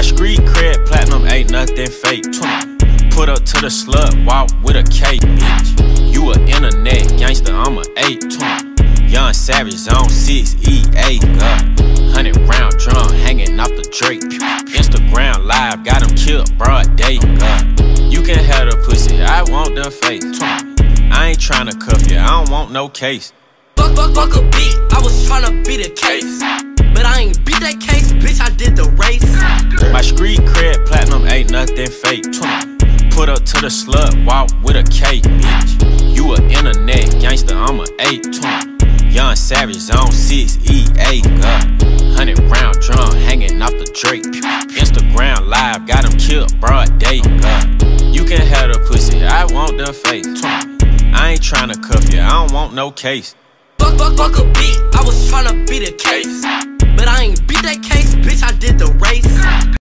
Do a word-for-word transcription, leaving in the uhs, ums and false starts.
My street cred platinum ain't nothing fake. Put up to the slut, walk with a K, bitch. You a internet gangster, I'm a eight. Young Savage, zone six, E A, God. Hundred round drum hanging off the Drake. Instagram live, got him killed, broad day, God. You can have the pussy, I want the face. I ain't tryna cuff you, I don't want no case. Fuck, fuck, fuck a beat, I was tryna beat a case. But I ain't beat that case, bitch, I did the race. My street cred platinum ain't nothing fake. Put up to the slut, walk with a K, bitch. You a internet gangster, I'm a eight. Young Savage, zone six, E A, God. Hundred round drum hanging off the Drake. Instagram live, got him killed, broad day, God. You can have the pussy, I want the face. I ain't tryna cuff you, I don't want no case. Fuck, fuck, fuck a beat, I was tryna beat a case. But I ain't beat that case, bitch, I did the race.